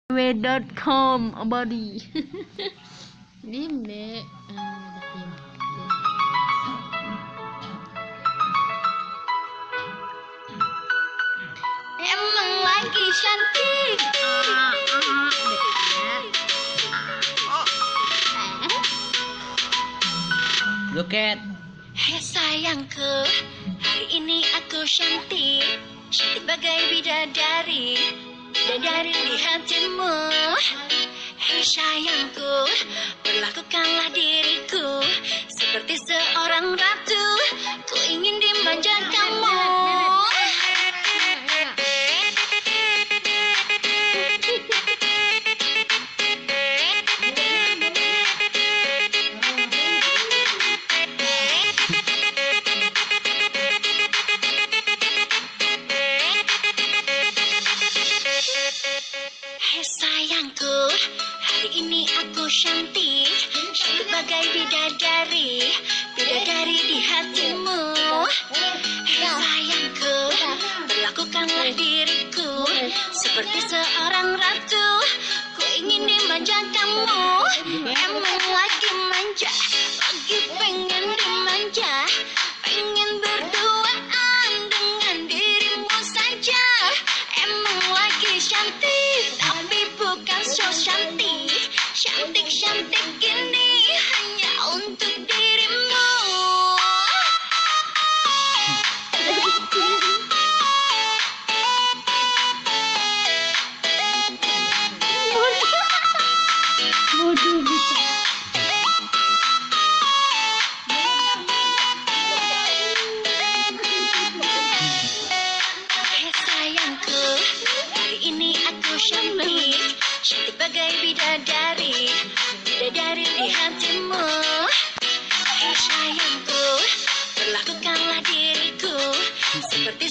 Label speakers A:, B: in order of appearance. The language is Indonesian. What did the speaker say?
A: w.com abadi.
B: Diem deh. Diem.
C: Emang lagi cantik.
A: Loket.
C: Hei sayangku, hari ini aku cantik, cantik bagai bidadari, bidadari di hatimu. Hei sayangku, perlakukanlah diriku seperti seorang ratu, ku ingin dimanja kamu. Hei sayangku, hari ini aku cantik, cantik bagai bidadari, bidadari di hatimu. Hei sayangku, perlakukanlah diriku seperti seorang ratu, ku ingin dimanja kamu. Emang lagi manja, lagi pengen dimanja, pengen berduaan dengan dirimu saja. Emang lagi cantik, tapi bukan so cantik, cantik-cantik ini hanya untuk dirimu.
B: Bodoh bisa.
C: Hei sayangku, hari ini aku cantik, cantik bagai bidadari, bidadari di hatimu. Hei sayangku, perlakukanlah diriku seperti